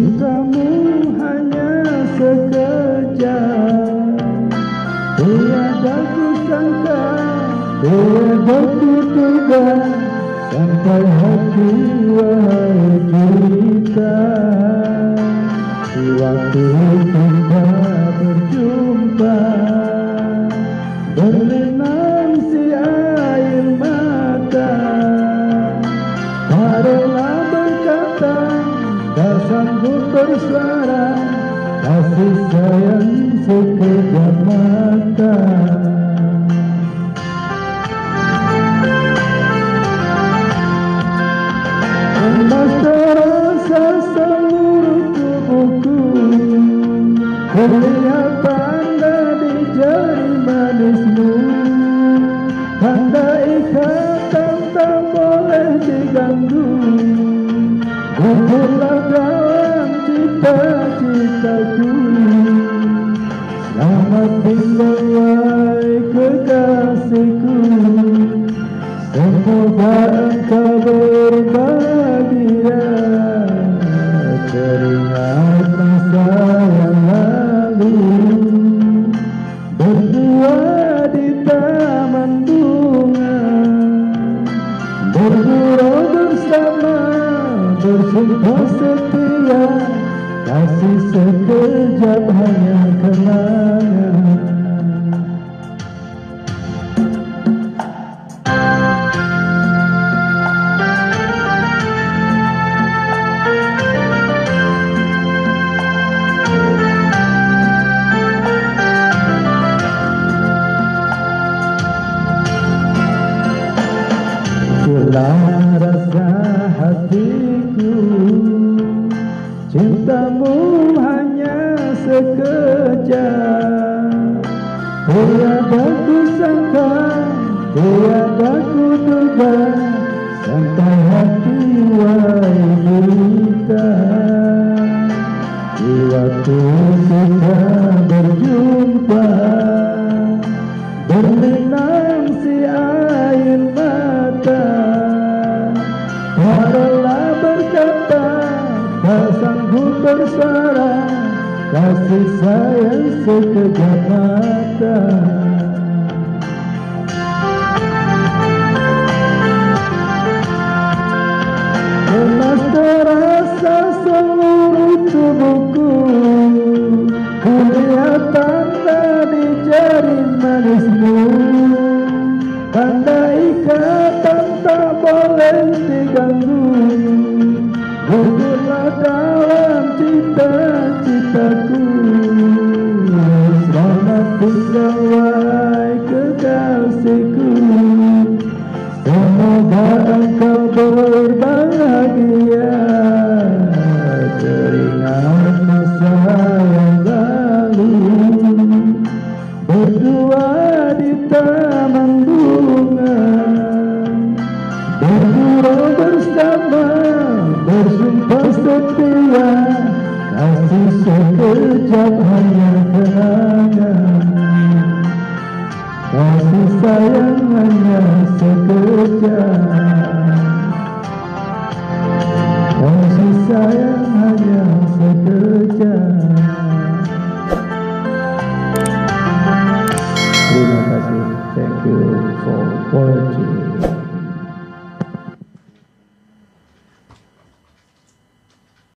Cintamu hanya sekejap, tiada kusangka, tiada kuduga, sampai hati wahai kita. Di waktu kita berjumpa, berlinang si air mata, tak rela berkata, tak sanggup bersuara, kasih sayang sekejap mata. Emas terasa seluruh tubuhku, terlihat tanda di jari manismu, tanda ikatan tak boleh diganggu. Gugurlah dalam cita-citaku, selamat tinggal wahai kekasihku, semoga engkau berbahagia, teringat masa yang lalu, berdua di taman bunga, bergurau bersama, bersumpah setia, kasih sekejap hanya kenangan. Itulah rasa hatiku, cintamu hanya sekejap, tiada kusangka, tiada kuduga, sampai hati wahai kita. Di waktu kita berjumpa, berlinang si air mata, tak rela berkata, tak sanggup bersuara, kasih sayang sekejap mata. Emas terasa seluruh tubuhku, kulihat tanda di jari manismu, tanda ikatan tak boleh diganggu. Gugurlah dalam cita-citaku, selamat tinggal wahai kekasihku, semoga engkau berbahagia, teringat masa yang lalu, berdua di taman bunga, bergurau bersama, bersumpah setia, kasih sekejap hanya kenangan, kasih sayang hanya sekejap, kasih sayang